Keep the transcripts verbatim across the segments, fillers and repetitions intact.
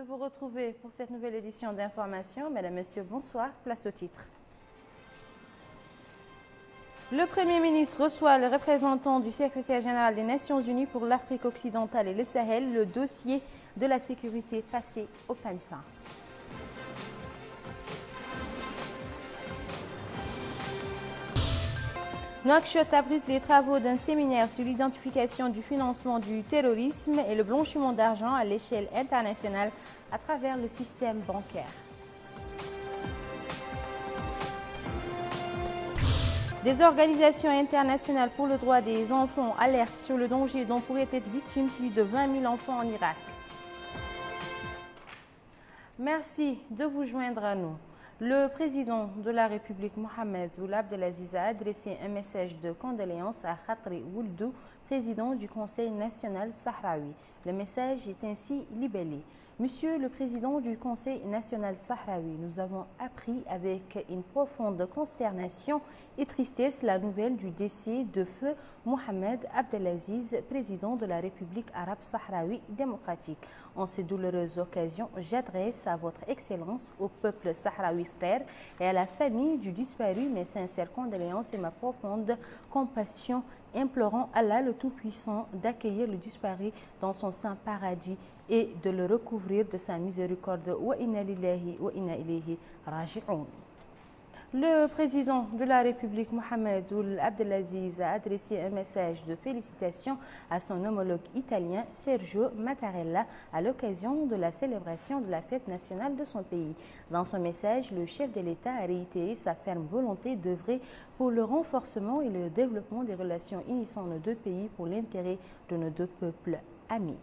de vous retrouver pour cette nouvelle édition d'information. Mesdames, Messieurs, bonsoir. Place au titre. Le Premier ministre reçoit le représentant du secrétaire général des Nations Unies pour l'Afrique occidentale et le Sahel. Le dossier de la sécurité passé au peigne fin. Nouakchott abrite les travaux d'un séminaire sur l'identification du financement du terrorisme et le blanchiment d'argent à l'échelle internationale à travers le système bancaire. Des organisations internationales pour le droit des enfants alertent sur le danger dont pourraient être victimes plus de vingt mille enfants en Irak. Merci de vous joindre à nous. Le président de la République, Mohamed Ould Abdelaziz, a adressé un message de condoléances à Khatri Ouldou, président du Conseil national sahraoui. Le message est ainsi libellé. Monsieur le Président du Conseil national sahraoui, nous avons appris avec une profonde consternation et tristesse la nouvelle du décès de feu Mohamed Abdelaziz, président de la République arabe sahraoui démocratique. En ces douloureuses occasions, j'adresse à votre Excellence, au peuple sahraoui frère et à la famille du disparu mes sincères condoléances et ma profonde compassion, implorant Allah le Tout-Puissant d'accueillir le disparu dans son saint paradis et de le recouvrir de sa miséricorde. Wa inna lillahi wa inna ilayhi raji'un. Le président de la République, Mohamed Ould Abdelaziz, a adressé un message de félicitations à son homologue italien, Sergio Mattarella, à l'occasion de la célébration de la fête nationale de son pays. Dans son message, le chef de l'État a réitéré sa ferme volonté d'œuvrer pour le renforcement et le développement des relations unissant nos deux pays pour l'intérêt de nos deux peuples amis.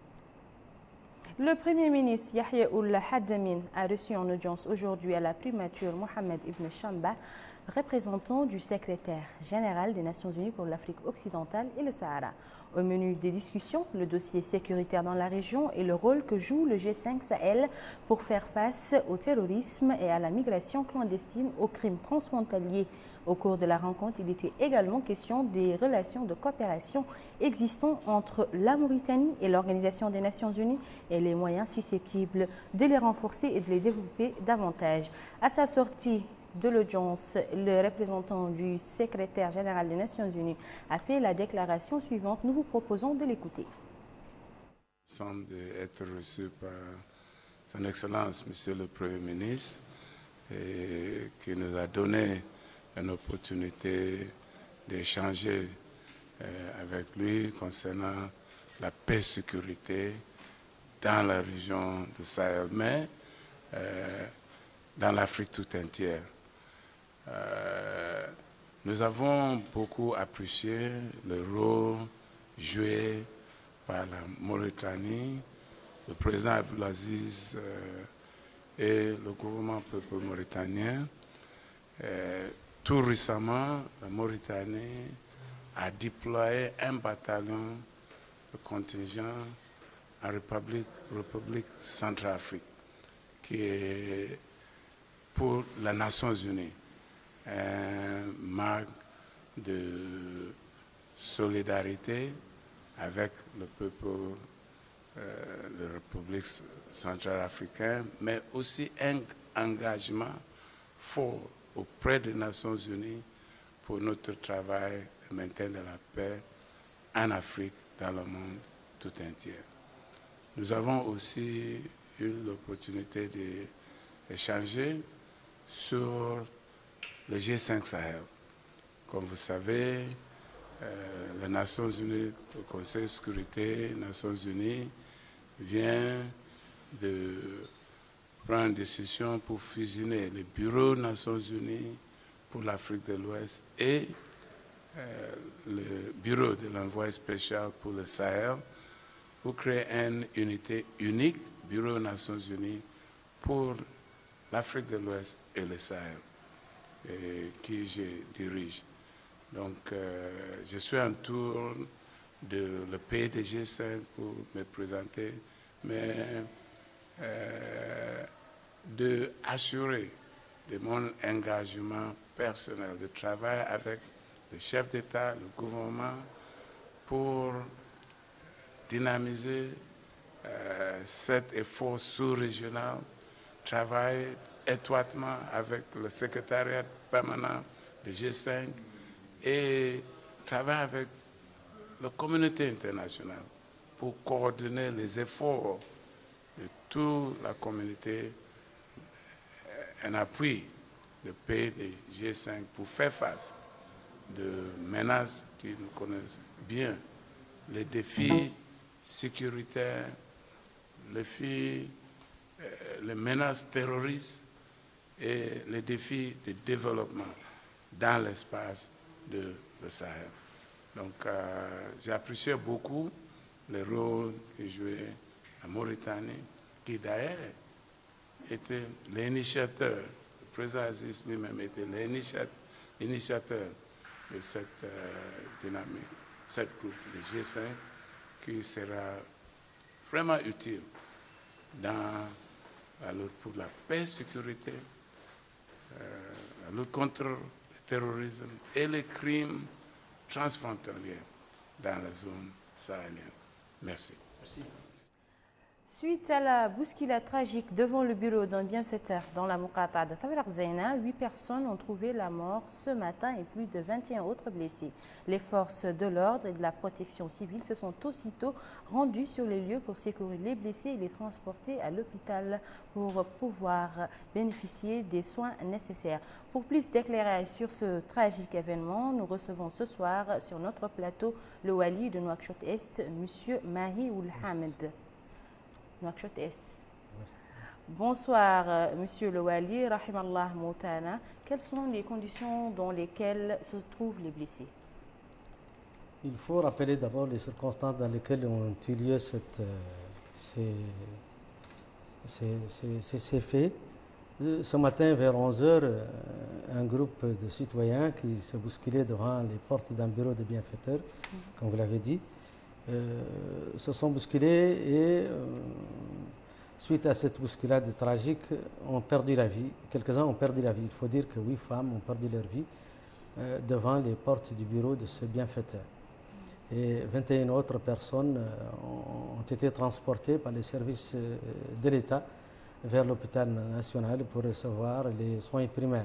Le Premier ministre Yahya Ould Hadamine a reçu en audience aujourd'hui à la primature Mohamed Ibn Chamba, représentant du secrétaire général des Nations Unies pour l'Afrique occidentale et le Sahara. Au menu des discussions, le dossier sécuritaire dans la région et le rôle que joue le G cinq Sahel pour faire face au terrorisme et à la migration clandestine, aux crimes transfrontaliers. Au cours de la rencontre, il était également question des relations de coopération existant entre la Mauritanie et l'Organisation des Nations Unies et les moyens susceptibles de les renforcer et de les développer davantage. À sa sortie de l'audience, le représentant du secrétaire général des Nations Unies a fait la déclaration suivante. Nous vous proposons de l'écouter. Nous sommes d'être reçus par son Excellence, Monsieur le Premier ministre, et qui nous a donné une opportunité d'échanger euh, avec lui concernant la paix et sécurité dans la région du Sahel, mais euh, dans l'Afrique tout entière. Euh, nous avons beaucoup apprécié le rôle joué par la Mauritanie, le président Abdelaziz euh, et le gouvernement peuple mauritanien. Euh, tout récemment, la Mauritanie a déployé un bataillon de contingent en République, République Centrafrique, qui est pour les Nations Unies un marque de solidarité avec le peuple euh, de la République centrafricaine, mais aussi un engagement fort auprès des Nations Unies pour notre travail de maintien de la paix en Afrique, dans le monde tout entier. Nous avons aussi eu l'opportunité d'échanger sur le G cinq Sahel. Comme vous savez, euh, les Nations Unies, le Conseil de sécurité des Nations Unies vient de prendre une décision pour fusionner le Bureau des Nations Unies pour l'Afrique de l'Ouest et euh, le Bureau de l'envoyé spécial pour le Sahel pour créer une unité unique, Bureau des Nations Unies pour l'Afrique de l'Ouest et le Sahel, et qui je dirige. Donc, euh, je suis en tour de le P D G cinq pour me présenter, mais euh, de assurer de mon engagement personnel de travailler avec le chef d'État, le gouvernement, pour dynamiser euh, cet effort sous-régional travaille étroitement avec le secrétariat permanent du G cinq et travaille avec la communauté internationale pour coordonner les efforts de toute la communauté en appui des pays du G cinq pour faire face de menaces qui nous connaissent bien, les défis sécuritaires, les, défis, euh, les menaces terroristes et les défis de développement dans l'espace de le Sahel. Donc, euh, j'apprécie beaucoup le rôle que jouait la Mauritanie, qui d'ailleurs était l'initiateur, le président Aziz lui-même était l'initiateur de cette euh, dynamique, cette groupe, le G cinq, qui sera vraiment utile dans la lutte pour la paix et sécurité, euh, la lutte contre le terrorisme et les crimes transfrontaliers dans la zone sahélienne. Merci. Merci. Suite à la bousculade tragique devant le bureau d'un bienfaiteur dans la Muqata de Tabaraq Zaina, huit personnes ont trouvé la mort ce matin et plus de vingt et un autres blessés. Les forces de l'ordre et de la protection civile se sont aussitôt rendues sur les lieux pour secourir les blessés et les transporter à l'hôpital pour pouvoir bénéficier des soins nécessaires. Pour plus d'éclairage sur ce tragique événement, nous recevons ce soir sur notre plateau le wali de Nouakchott-Est, M. Mahi Oulhamed. Bonsoir, euh, Monsieur le Wali, Rahimallah Moutana. Quelles sont les conditions dans lesquelles se trouvent les blessés? Il faut rappeler d'abord les circonstances dans lesquelles ont eu lieu cette, euh, ces, ces, ces, ces faits. Ce matin, vers onze heures, un groupe de citoyens qui se bousculaient devant les portes d'un bureau de bienfaiteurs, mmh. comme vous l'avez dit, Euh, se sont bousculés et euh, suite à cette bousculade tragique ont perdu la vie. Quelques-uns ont perdu la vie. Il faut dire que huit femmes ont perdu leur vie euh, devant les portes du bureau de ce bienfaiteur. Et vingt et une autres personnes euh, ont été transportées par les services euh, de l'État vers l'hôpital national pour recevoir les soins primaires.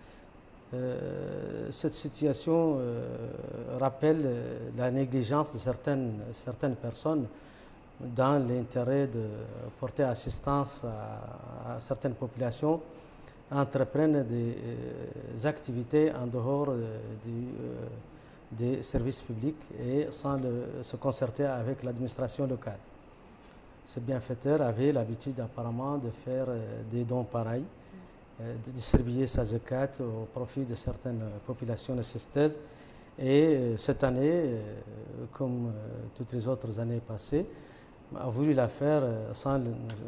Euh, cette situation euh, rappelle euh, la négligence de certaines, certaines personnes dans l'intérêt de porter assistance à, à certaines populations, entreprennent des, des activités en dehors euh, du, euh, des services publics et sans le, se concerter avec l'administration locale. Ce bienfaiteur avait l'habitude apparemment de faire euh, des dons pareils, de distribuer sa zakat au profit de certaines populations nécessiteuses. Et cette année, comme toutes les autres années passées, a voulu la faire sans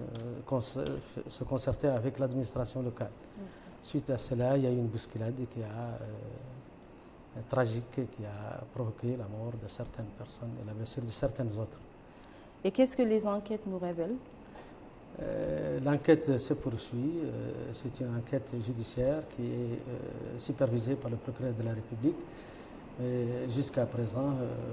se concerter avec l'administration locale. Suite à cela, il y a eu une bousculade qui a, euh, tragique qui a provoqué la mort de certaines personnes et la blessure de certaines autres. Et qu'est-ce que les enquêtes nous révèlent? Euh, L'enquête se poursuit. Euh, c'est une enquête judiciaire qui est euh, supervisée par le procureur de la République. Jusqu'à présent,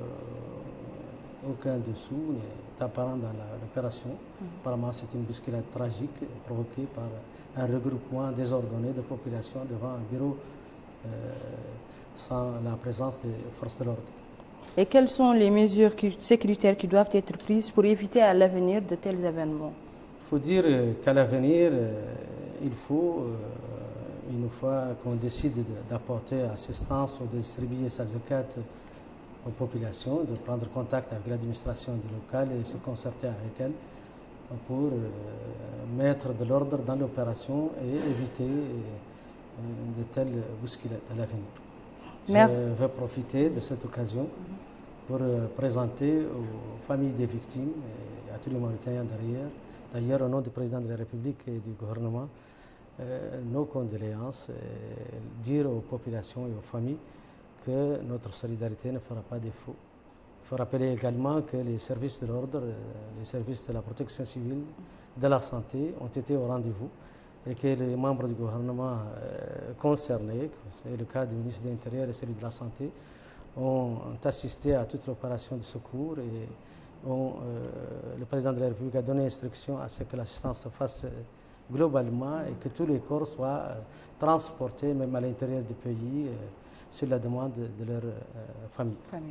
euh, aucun dessous n'est apparent dans l'opération. Mmh. Apparemment, c'est une bousculade tragique provoquée par un regroupement désordonné de population devant un bureau euh, sans la présence des forces de l'ordre. Et quelles sont les mesures sécuritaires qui doivent être prises pour éviter à l'avenir de tels événements? Il faut dire qu'à l'avenir, il faut, une fois qu'on décide d'apporter assistance ou de distribuer sa zakat aux populations, de prendre contact avec l'administration locale et se concerter avec elle pour mettre de l'ordre dans l'opération et éviter de telles bousculades à l'avenir. Je veux profiter de cette occasion pour présenter aux familles des victimes et à tous les Mauritaniens derrière, d'ailleurs, au nom du président de la République et du gouvernement, euh, nos condoléances, et dire aux populations et aux familles que notre solidarité ne fera pas défaut. Il faut rappeler également que les services de l'ordre, les services de la protection civile, de la santé ont été au rendez-vous et que les membres du gouvernement euh, concernés, c'est le cas du ministre de l'Intérieur et celui de la Santé, ont assisté à toute l'opération de secours et on, euh, le président de la République a donné instruction à ce que l'assistance se fasse globalement et que tous les corps soient euh, transportés, même à l'intérieur du pays, euh, sur la demande de, de leur euh, famille. famille.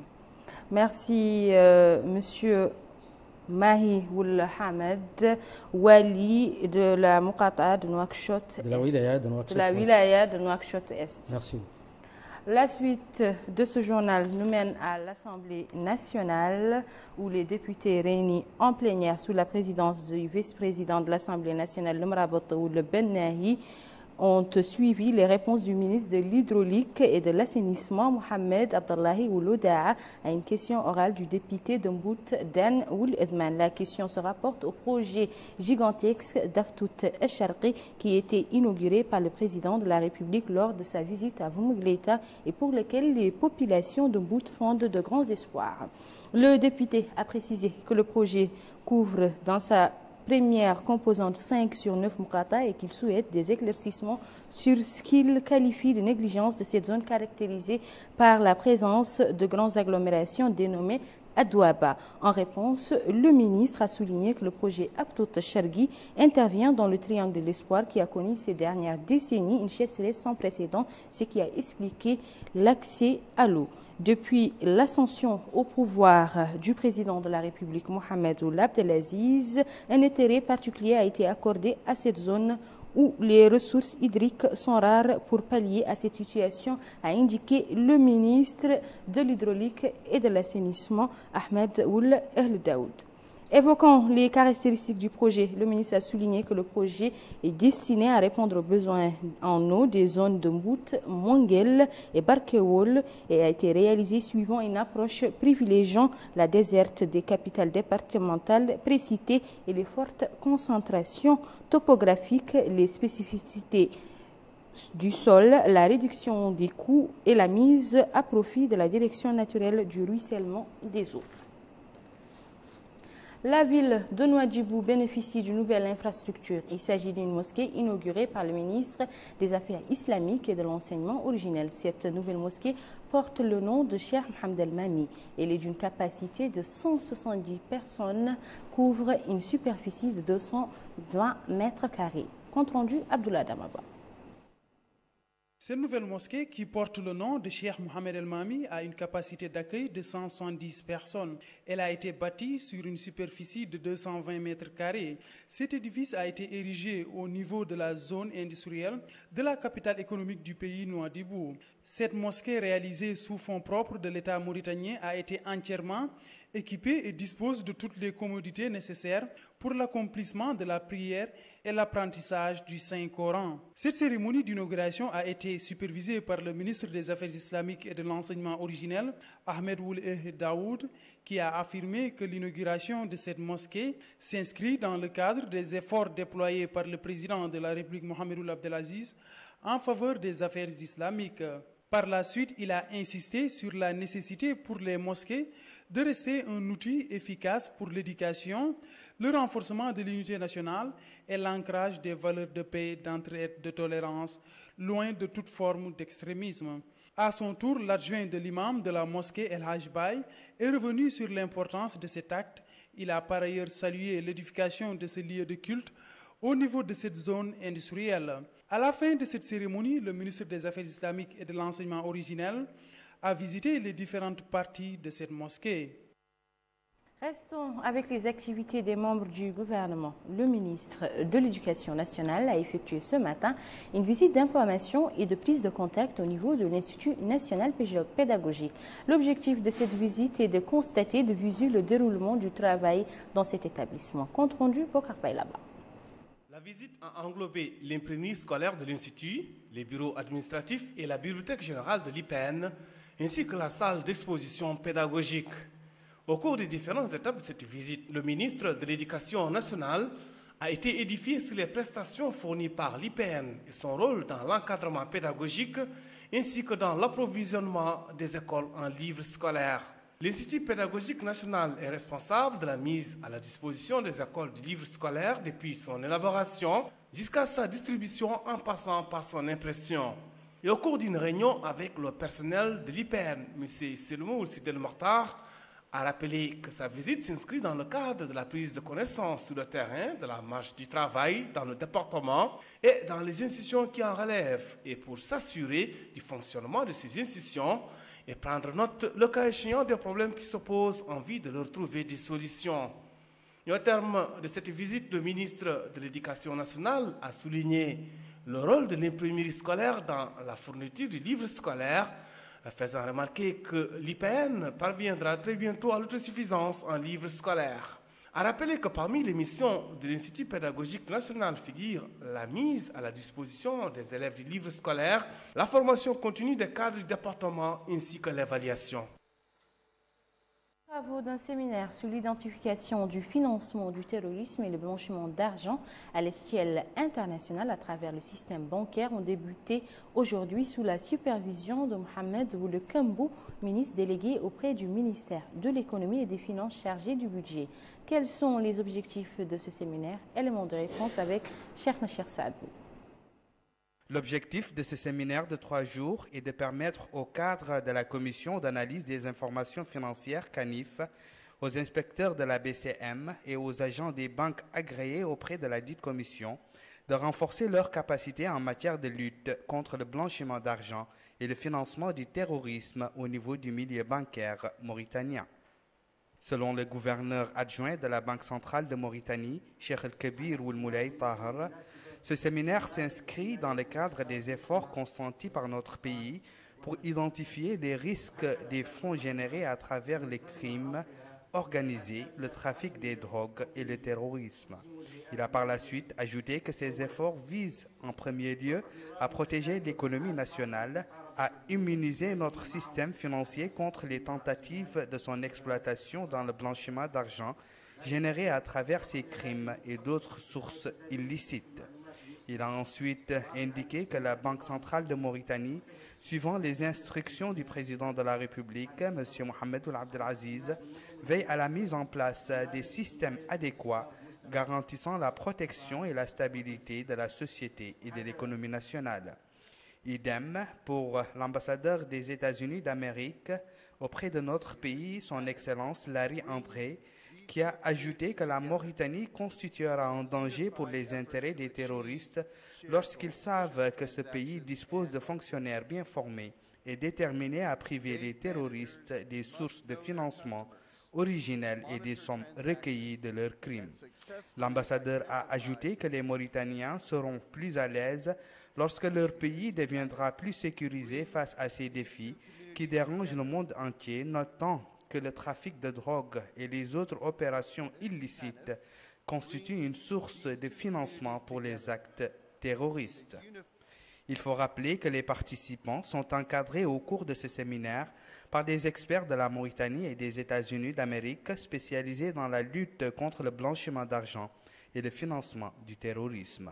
Merci, euh, Monsieur Mahi Ould Hamed, wali de la Muqata'a de Nouakchott-Est. De la wilaya de Nouakchott-Est. De la wilaya de Nouakchott-Est. Merci. La suite de ce journal nous mène à l'Assemblée nationale où les députés réunis en plénière sous la présidence du vice-président de l'Assemblée nationale, le Marabout Ould Ben Nahi, ont suivi les réponses du ministre de l'Hydraulique et de l'Assainissement, Mohamed Abdallahi Ould Da'a, à une question orale du député de Mbout Dan Ould Edman. La question se rapporte au projet gigantesque d'Aftout El-Sharqi qui a été inauguré par le président de la République lors de sa visite à Voumogleta et pour lequel les populations de Mbout fondent de grands espoirs. Le député a précisé que le projet couvre dans sa première composante cinq sur neuf Muqata'a et qu'il souhaite des éclaircissements sur ce qu'il qualifie de négligence de cette zone caractérisée par la présence de grandes agglomérations dénommées Adouaba. En réponse, le ministre a souligné que le projet Aftout El-Sharqi intervient dans le triangle de l'espoir qui a connu ces dernières décennies une sécheresse sans précédent, ce qui a expliqué l'accès à l'eau. Depuis l'ascension au pouvoir du président de la République, Mohamed Ould Abdelaziz, un intérêt particulier a été accordé à cette zone où les ressources hydriques sont rares pour pallier à cette situation, a indiqué le ministre de l'Hydraulique et de l'Assainissement, Ahmed Ould El Daoud. Évoquant les caractéristiques du projet, le ministre a souligné que le projet est destiné à répondre aux besoins en eau des zones de Mbout, Mongel et Barkewol et a été réalisé suivant une approche privilégiant la déserte des capitales départementales précitées et les fortes concentrations topographiques, les spécificités du sol, la réduction des coûts et la mise à profit de la direction naturelle du ruissellement des eaux. La ville de Nouadhibou bénéficie d'une nouvelle infrastructure. Il s'agit d'une mosquée inaugurée par le ministre des Affaires islamiques et de l'enseignement originel. Cette nouvelle mosquée porte le nom de Cheikh Mohamed El-Mami. Elle est d'une capacité de cent soixante-dix personnes, couvre une superficie de deux cent vingt mètres carrés. Compte rendu, Abdoulaye Damaba. Cette nouvelle mosquée, qui porte le nom de Cheikh Mohamed El-Mami, a une capacité d'accueil de cent soixante-dix personnes. Elle a été bâtie sur une superficie de deux cent vingt mètres carrés. Cet édifice a été érigé au niveau de la zone industrielle de la capitale économique du pays, Nouadhibou. Cette mosquée, réalisée sous fonds propres de l'État mauritanien, a été entièrement équipée et dispose de toutes les commodités nécessaires pour l'accomplissement de la prière et l'apprentissage du Saint-Coran. Cette cérémonie d'inauguration a été supervisée par le ministre des Affaires islamiques et de l'enseignement originel, Ahmed Ould Daoud, qui a affirmé que l'inauguration de cette mosquée s'inscrit dans le cadre des efforts déployés par le président de la République, Mohamed Ould Abdelaziz, en faveur des affaires islamiques. Par la suite, il a insisté sur la nécessité pour les mosquées de rester un outil efficace pour l'éducation, le renforcement de l'unité nationale et l'ancrage des valeurs de paix, d'entraide, de tolérance, loin de toute forme d'extrémisme. À son tour, l'adjoint de l'imam de la mosquée El Hajj Baye est revenu sur l'importance de cet acte. Il a par ailleurs salué l'édification de ce lieu de culte au niveau de cette zone industrielle. À la fin de cette cérémonie, le ministre des Affaires islamiques et de l'enseignement originel a visité les différentes parties de cette mosquée. Restons avec les activités des membres du gouvernement. Le ministre de l'Éducation nationale a effectué ce matin une visite d'information et de prise de contact au niveau de l'Institut national pédagogique. L'objectif de cette visite est de constater de visu le déroulement du travail dans cet établissement. Compte rendu pour Karpaïlaba. La visite a englobé l'imprimerie scolaire de l'Institut, les bureaux administratifs et la bibliothèque générale de l'I P E N, ainsi que la salle d'exposition pédagogique. Au cours des différentes étapes de cette visite, le ministre de l'Éducation nationale a été édifié sur les prestations fournies par l'I P E N et son rôle dans l'encadrement pédagogique, ainsi que dans l'approvisionnement des écoles en livres scolaires. L'Institut pédagogique national est responsable de la mise à la disposition des écoles de livres scolaires depuis son élaboration jusqu'à sa distribution en passant par son impression. Et au cours d'une réunion avec le personnel de l'I P E N, M. Selmou Sidel Mortar a rappelé que sa visite s'inscrit dans le cadre de la prise de connaissance sur le terrain de la marche du travail dans le département et dans les institutions qui en relèvent, et pour s'assurer du fonctionnement de ces institutions et prendre note, le cas échéant, des problèmes qui se posent en vue de leur trouver des solutions. Et au terme de cette visite, le ministre de l'Éducation nationale a souligné le rôle de l'imprimerie scolaire dans la fourniture du livre scolaire, faisant remarquer que l'I P N parviendra très bientôt à l'autosuffisance en livres scolaires. A rappelé que parmi les missions de l'Institut pédagogique national figure la mise à la disposition des élèves du livre scolaire, la formation continue des cadres du département ainsi que l'évaluation. Travaux d'un séminaire sur l'identification du financement du terrorisme et le blanchiment d'argent à l'échelle internationale à travers le système bancaire ont débuté aujourd'hui sous la supervision de Mohamed Ould Kambou, ministre délégué auprès du ministère de l'économie et des finances chargé du budget. Quels sont les objectifs de ce séminaire? Élément de réponse avec Cheikh Nachir Saadou. L'objectif de ce séminaire de trois jours est de permettre au cadre de la Commission d'analyse des informations financières C A N I F, aux inspecteurs de la B C M et aux agents des banques agréés auprès de la dite commission de renforcer leurs capacités en matière de lutte contre le blanchiment d'argent et le financement du terrorisme au niveau du milieu bancaire mauritanien. Selon le gouverneur adjoint de la Banque centrale de Mauritanie, Cheikh El-Kebir Ould Moulay Tahar, ce séminaire s'inscrit dans le cadre des efforts consentis par notre pays pour identifier les risques des fonds générés à travers les crimes organisés, le trafic des drogues et le terrorisme. Il a par la suite ajouté que ces efforts visent en premier lieu à protéger l'économie nationale, à immuniser notre système financier contre les tentatives de son exploitation dans le blanchiment d'argent généré à travers ces crimes et d'autres sources illicites. Il a ensuite indiqué que la Banque centrale de Mauritanie, suivant les instructions du président de la République, M. Mohamed Ould Abdelaziz, veille à la mise en place des systèmes adéquats garantissant la protection et la stabilité de la société et de l'économie nationale. Idem pour l'ambassadeur des États-Unis d'Amérique auprès de notre pays, son Excellence Larry André, qui a ajouté que la Mauritanie constituera un danger pour les intérêts des terroristes lorsqu'ils savent que ce pays dispose de fonctionnaires bien formés et déterminés à priver les terroristes des sources de financement originelles et des sommes recueillies de leurs crimes. L'ambassadeur a ajouté que les Mauritaniens seront plus à l'aise lorsque leur pays deviendra plus sécurisé face à ces défis qui dérangent le monde entier, notant que le trafic de drogue et les autres opérations illicites constituent une source de financement pour les actes terroristes. Il faut rappeler que les participants sont encadrés au cours de ce séminaire par des experts de la Mauritanie et des États-Unis d'Amérique spécialisés dans la lutte contre le blanchiment d'argent et le financement du terrorisme.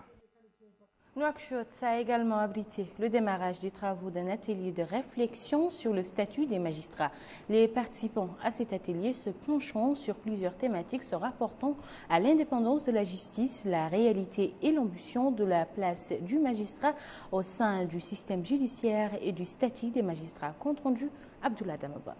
Nouakchott a également abrité le démarrage des travaux d'un atelier de réflexion sur le statut des magistrats. Les participants à cet atelier se pencheront sur plusieurs thématiques se rapportant à l'indépendance de la justice, la réalité et l'ambition de la place du magistrat au sein du système judiciaire et du statut des magistrats. Compte rendu, Abdoulaye Damaba.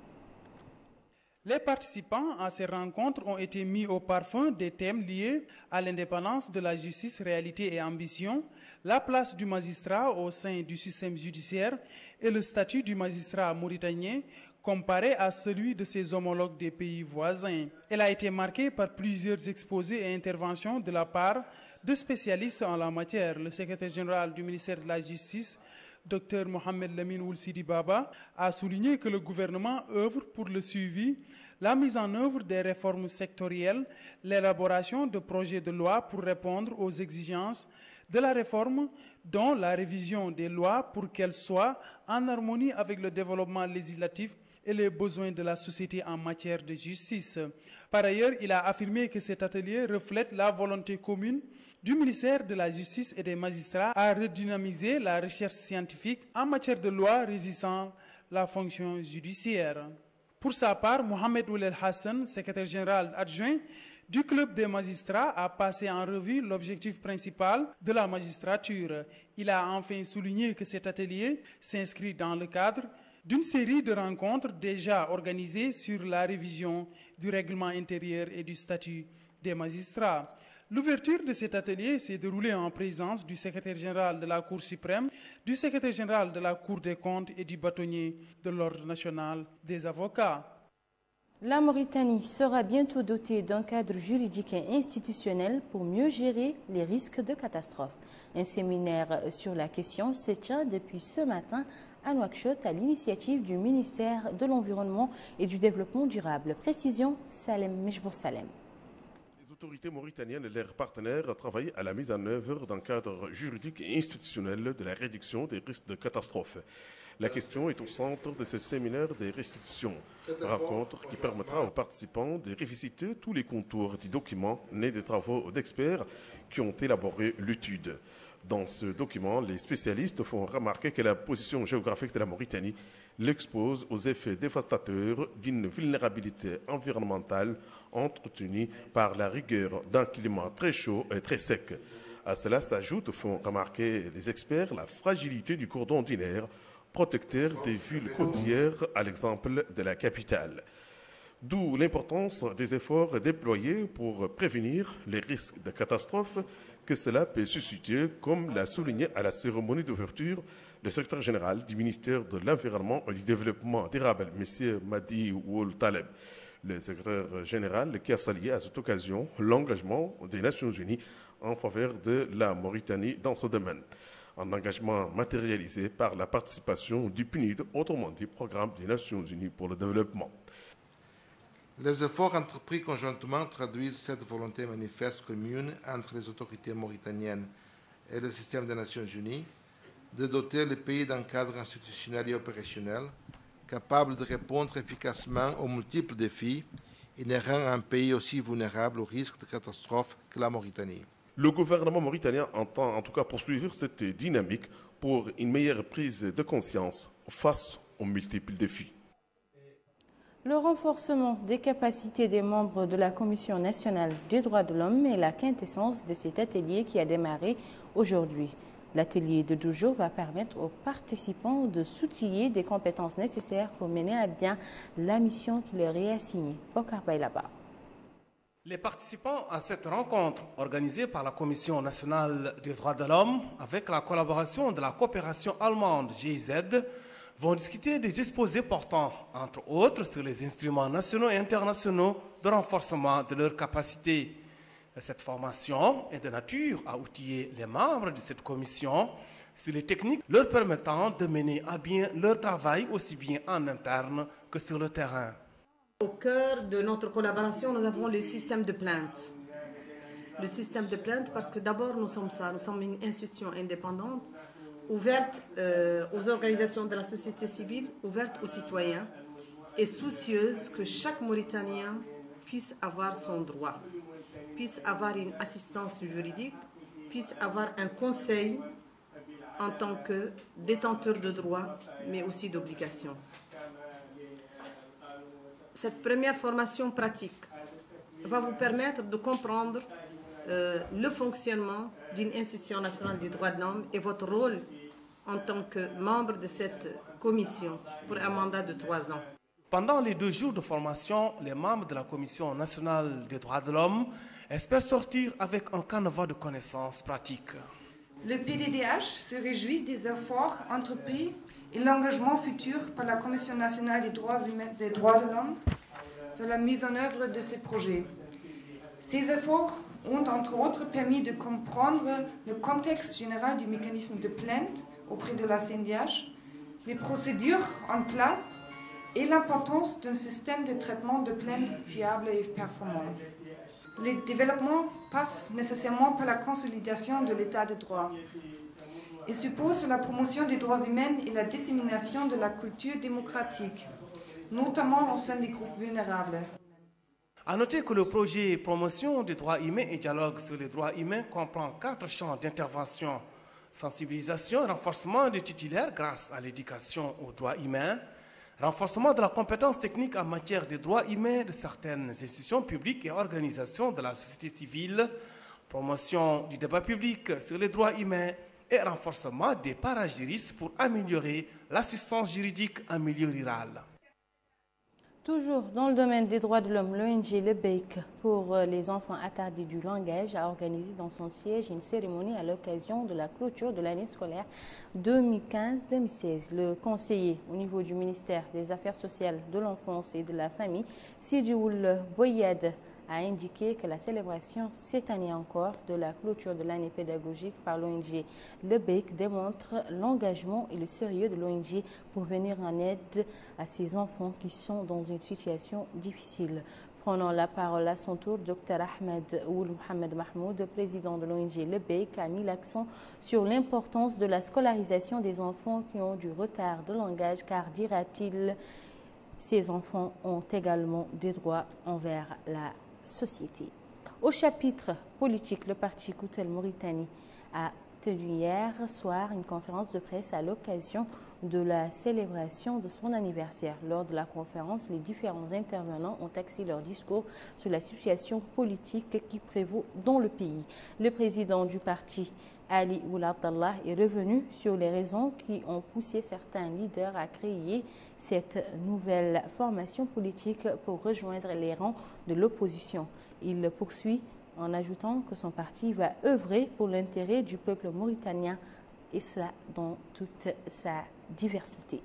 Les participants à ces rencontres ont été mis au parfum des thèmes liés à l'indépendance de la justice, réalité et ambition, la place du magistrat au sein du système judiciaire et le statut du magistrat mauritanien comparé à celui de ses homologues des pays voisins. Elle a été marquée par plusieurs exposés et interventions de la part de spécialistes en la matière. Le secrétaire général du ministère de la Justice, Dr Mohamed Lamine Ould Sidi Baba, a souligné que le gouvernement œuvre pour le suivi, la mise en œuvre des réformes sectorielles, l'élaboration de projets de loi pour répondre aux exigences de la réforme, dont la révision des lois pour qu'elles soient en harmonie avec le développement législatif et les besoins de la société en matière de justice. Par ailleurs, il a affirmé que cet atelier reflète la volonté commune du ministère de la Justice et des magistrats à redynamiser la recherche scientifique en matière de loi régissant la fonction judiciaire. Pour sa part, Mohamed Ould El Hassan, secrétaire général adjoint du Club des magistrats, a passé en revue l'objectif principal de la magistrature. Il a enfin souligné que cet atelier s'inscrit dans le cadre d'une série de rencontres déjà organisées sur la révision du règlement intérieur et du statut des magistrats. L'ouverture de cet atelier s'est déroulée en présence du secrétaire général de la Cour suprême, du secrétaire général de la Cour des comptes et du bâtonnier de l'Ordre national des avocats. La Mauritanie sera bientôt dotée d'un cadre juridique et institutionnel pour mieux gérer les risques de catastrophe. Un séminaire sur la question se tient depuis ce matin à Nouakchott à l'initiative du ministère de l'Environnement et du Développement durable. Précision, Salem Mejbour Salem. Les autorités mauritaniennes et leurs partenaires travaillent à la mise en œuvre d'un cadre juridique et institutionnel de la réduction des risques de catastrophe. La question est au centre de ce séminaire des restitutions, rencontre qui permettra aux participants de revisiter tous les contours du document né des travaux d'experts qui ont élaboré l'étude. Dans ce document, les spécialistes font remarquer que la position géographique de la Mauritanie l'expose aux effets dévastateurs d'une vulnérabilité environnementale entretenue par la rigueur d'un climat très chaud et très sec. À cela s'ajoute, font remarquer les experts, la fragilité du cordon dunaire, protecteur des villes côtières à l'exemple de la capitale. D'où l'importance des efforts déployés pour prévenir les risques de catastrophe que cela peut susciter, comme l'a souligné à la cérémonie d'ouverture le secrétaire général du ministère de l'Environnement et du Développement durable, M. Madi Ould Taleb. Le secrétaire général qui a salué à cette occasion l'engagement des Nations Unies en faveur de la Mauritanie dans ce domaine. Un engagement matérialisé par la participation du P N U D, autrement dit Programme des Nations Unies pour le développement. Les efforts entrepris conjointement traduisent cette volonté manifeste commune entre les autorités mauritaniennes et le système des Nations Unies de doter le pays d'un cadre institutionnel et opérationnel capable de répondre efficacement aux multiples défis inhérents à un pays aussi vulnérable aux risques de catastrophe que la Mauritanie. Le gouvernement mauritanien entend en tout cas poursuivre cette dynamique pour une meilleure prise de conscience face aux multiples défis. Le renforcement des capacités des membres de la Commission nationale des droits de l'homme est la quintessence de cet atelier qui a démarré aujourd'hui. L'atelier de deux jours va permettre aux participants de s'outiller des compétences nécessaires pour mener à bien la mission qui leur est assignée. Bokar Baylaba. Les participants à cette rencontre organisée par la Commission nationale des droits de l'homme avec la collaboration de la coopération allemande G I Z vont discuter des exposés portant, entre autres, sur les instruments nationaux et internationaux de renforcement de leurs capacités. Cette formation est de nature à outiller les membres de cette commission sur les techniques leur permettant de mener à bien leur travail aussi bien en interne que sur le terrain. Au cœur de notre collaboration, nous avons le système de plainte. Le système de plainte parce que d'abord nous sommes ça, nous sommes une institution indépendante, ouverte euh, aux organisations de la société civile, ouverte aux citoyens et soucieuse que chaque Mauritanien puisse avoir son droit, puisse avoir une assistance juridique, puisse avoir un conseil en tant que détenteur de droits, mais aussi d'obligations. Cette première formation pratique va vous permettre de comprendre euh, le fonctionnement d'une institution nationale des droits de l'homme et votre rôle en tant que membre de cette commission pour un mandat de trois ans. Pendant les deux jours de formation, les membres de la Commission nationale des droits de l'homme espèrent sortir avec un canevas de connaissances pratiques. Le P D D H se réjouit des efforts entrepris et l'engagement futur par la Commission nationale des droits humains, des droits de l'homme dans la mise en œuvre de ces projets. Ces efforts ont entre autres permis de comprendre le contexte général du mécanisme de plainte auprès de la C N D H, les procédures en place et l'importance d'un système de traitement de plainte fiable et performant. Les développements passent nécessairement par la consolidation de l'état de droit. Ils supposent la promotion des droits humains et la dissémination de la culture démocratique, notamment au sein des groupes vulnérables. À noter que le projet Promotion des droits humains et dialogue sur les droits humains comprend quatre champs d'intervention: sensibilisation et renforcement des titulaires grâce à l'éducation aux droits humains, renforcement de la compétence technique en matière de droits humains de certaines institutions publiques et organisations de la société civile, promotion du débat public sur les droits humains et renforcement des parajuristes pour améliorer l'assistance juridique en milieu rural. Toujours dans le domaine des droits de l'homme, l'O N G Le Beik pour les enfants attardés du langage a organisé dans son siège une cérémonie à l'occasion de la clôture de l'année scolaire deux mille quinze deux mille seize. Le conseiller au niveau du ministère des Affaires sociales, de l'enfance et de la famille, Sidioul Boyad, a indiqué que la célébration cette année encore de la clôture de l'année pédagogique par l'O N G Le Beik démontre l'engagement et le sérieux de l'O N G pour venir en aide à ces enfants qui sont dans une situation difficile. Prenant la parole à son tour, Dr Ahmed Ould Mohamed Mahmoud, président de l'O N G Le Beik, a mis l'accent sur l'importance de la scolarisation des enfants qui ont du retard de langage car, dira-t-il, ces enfants ont également des droits envers la société. Au chapitre politique, le parti Koutal Mauritanie a tenu hier soir une conférence de presse à l'occasion de la célébration de son anniversaire. Lors de la conférence, les différents intervenants ont axé leur discours sur la situation politique qui prévaut dans le pays. Le président du parti, Ali Ould Abdallah, est revenu sur les raisons qui ont poussé certains leaders à créer cette nouvelle formation politique pour rejoindre les rangs de l'opposition. Il poursuit en ajoutant que son parti va œuvrer pour l'intérêt du peuple mauritanien et cela dans toute sa diversité.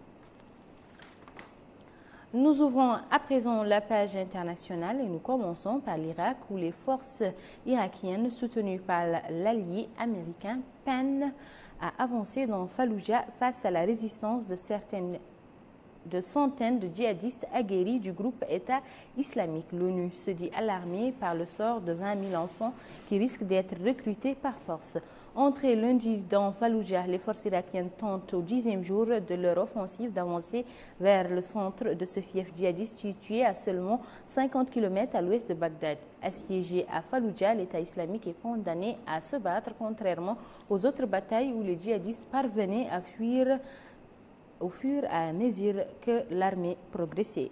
Nous ouvrons à présent la page internationale et nous commençons par l'Irak où les forces irakiennes soutenues par l'allié américain peinent à avancer dans Falloujah face à la résistance de certaines de centaines de djihadistes aguerris du groupe État islamique. L'ONU se dit alarmée par le sort de vingt mille enfants qui risquent d'être recrutés par force. Entrées lundi dans Falloujah, les forces irakiennes tentent au dixième jour de leur offensive d'avancer vers le centre de ce fief djihadiste situé à seulement cinquante kilomètres à l'ouest de Bagdad. Assiégé à Falloujah, l'État islamique est condamné à se battre contrairement aux autres batailles où les djihadistes parvenaient à fuir au fur et à mesure que l'armée progressait.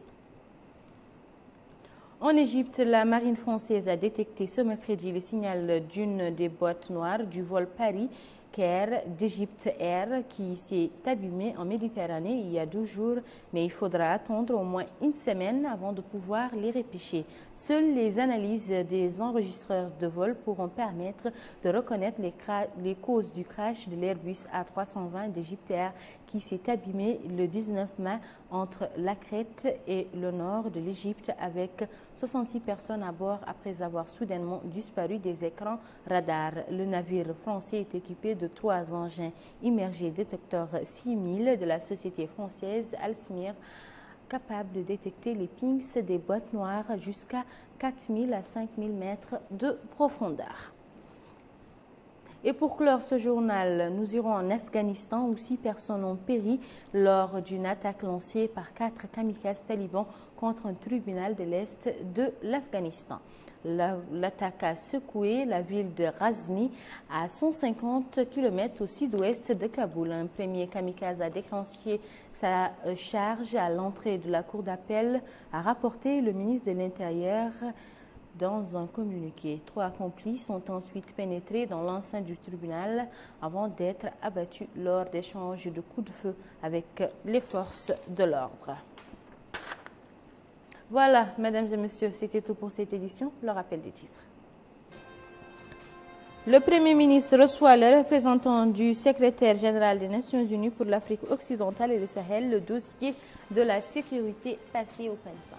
En Égypte, la marine française a détecté ce mercredi le signal d'une des boîtes noires du vol Paris-Caire d'Egypte Air qui s'est abîmée en Méditerranée il y a deux jours, mais il faudra attendre au moins une semaine avant de pouvoir les repêcher. Seules les analyses des enregistreurs de vol pourront permettre de reconnaître les, les causes du crash de l'Airbus A trois cent vingt d'Egypte Air qui s'est abîmé le dix-neuf mai entre la Crète et le nord de l'Égypte avec soixante-six personnes à bord après avoir soudainement disparu des écrans radars. Le navire français est équipé de trois engins immergés détecteurs six mille de la société française Alsmir, capable de détecter les pings des boîtes noires jusqu'à quatre mille à cinq mille mètres de profondeur. Et pour clore ce journal, nous irons en Afghanistan où six personnes ont péri lors d'une attaque lancée par quatre kamikazes talibans contre un tribunal de l'Est de l'Afghanistan. L'attaque a secoué la ville de Ghazni à cent cinquante kilomètres au sud-ouest de Kaboul. Un premier kamikaze a déclenché sa charge à l'entrée de la cour d'appel, a rapporté le ministre de l'Intérieur dans un communiqué. Trois complices ont ensuite pénétré dans l'enceinte du tribunal avant d'être abattus lors d'échanges de coups de feu avec les forces de l'ordre. Voilà, mesdames et messieurs, c'était tout pour cette édition. Le rappel des titres. Le Premier ministre reçoit le représentant du secrétaire général des Nations Unies pour l'Afrique occidentale et le Sahel, le dossier de la sécurité passé au peigne-fin.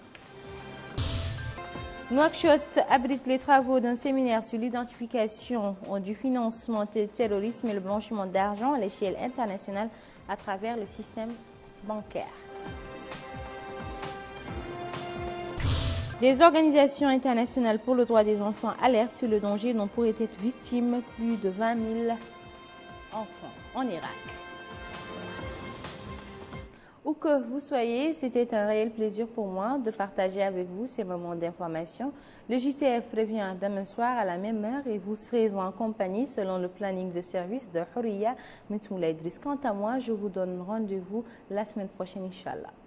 Nouakchott abrite les travaux d'un séminaire sur l'identification du financement du terrorisme et le blanchiment d'argent à l'échelle internationale à travers le système bancaire. Des organisations internationales pour le droit des enfants alertent sur le danger dont pourraient être victimes plus de vingt mille enfants en Irak. Où que vous soyez, c'était un réel plaisir pour moi de partager avec vous ces moments d'information. Le J T F revient demain soir à la même heure et vous serez en compagnie selon le planning de service de Houriya Metmoula Idriss. Quant à moi, je vous donne rendez-vous la semaine prochaine, Inch'Allah.